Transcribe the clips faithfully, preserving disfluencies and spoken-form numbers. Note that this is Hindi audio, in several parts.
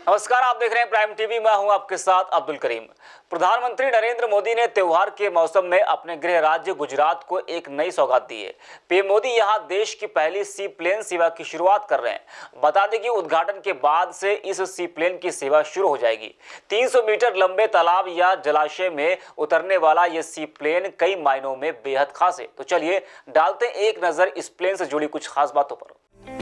नमस्कार, आप देख रहे हैं प्राइम टीवी। मैं हूं आपके साथ अब्दुल करीम। प्रधानमंत्री नरेंद्र मोदी ने त्योहार के मौसम में अपने गृह राज्य गुजरात को एक नई सौगात दी है। पीएम मोदी यहां देश की पहली सी प्लेन सेवा की शुरुआत कर रहे हैं। बता दें कि उद्घाटन के बाद से इस सी प्लेन की सेवा शुरू हो जाएगी। तीन सौ मीटर लंबे तालाब या जलाशय में उतरने वाला ये सी प्लेन कई मायनों में बेहद खास है। तो चलिए डालते हैं एक नजर इस प्लेन से जुड़ी कुछ खास बातों पर।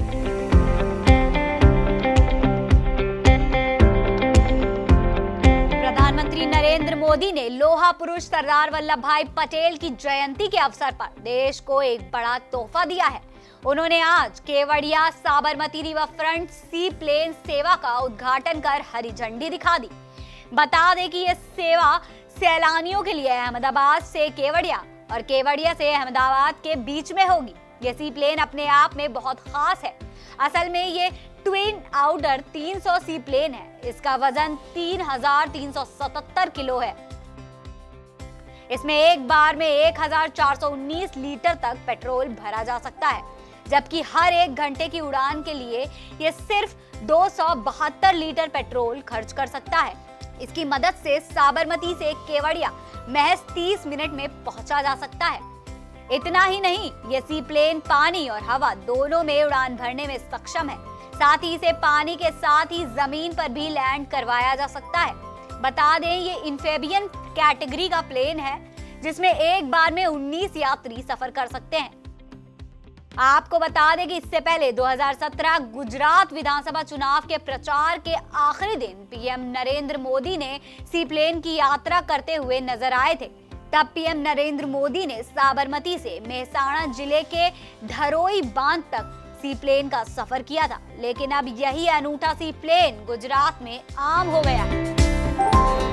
प्रधानमंत्री नरेंद्र मोदी ने लोहा पुरुष सरदार वल्लभ भाई पटेल की जयंती के अवसर पर देश को एक बड़ा तोहफा दिया है। उन्होंने आज Kevadia Sabarmati river front sea plane सेवा का उद्घाटन कर हरी झंडी दिखा दी। बता दें कि यह सेवा सैलानियों के लिए अहमदाबाद से केवड़िया और केवड़िया से अहमदाबाद के बीच में होगी। ये सी प्लेन अपने आप में बहुत खास है। असल में ये ट्विन आउटर तीन सौ सी प्लेन है। इसका वजन तीन हजार तीन सौ सतहत्तर किलो है। इसमें एक बार में एक हजार चार सौ उन्नीस लीटर तक पेट्रोल भरा जा सकता है, जबकि हर एक घंटे की उड़ान के लिए ये सिर्फ दो सौ बहत्तर लीटर पेट्रोल खर्च कर सकता है। इसकी मदद से साबरमती से केवड़िया महज तीस मिनट में पहुंचा जा सकता है। इतना ही नहीं, ये सी प्लेन पानी और हवा दोनों में उड़ान भरने में सक्षम है। साथ ही इसे पानी के साथ ही जमीन पर भी लैंड करवाया जा सकता है। बता दें, ये एम्फीबियन कैटेगरी का प्लेन है, जिसमें एक बार में उन्नीस यात्री सफर कर सकते हैं। आपको बता दें कि इससे पहले दो हज़ार सत्रह गुजरात विधानसभा चुनाव के प्रचार के आखिरी दिन पीएम नरेंद्र मोदी ने सी प्लेन की यात्रा करते हुए नजर आए थे। तब पीएम नरेंद्र मोदी ने साबरमती से मेहसाणा जिले के धरोई बांध तक सी प्लेन का सफर किया था, लेकिन अब यही अनूठा सी प्लेन गुजरात में आम हो गया है।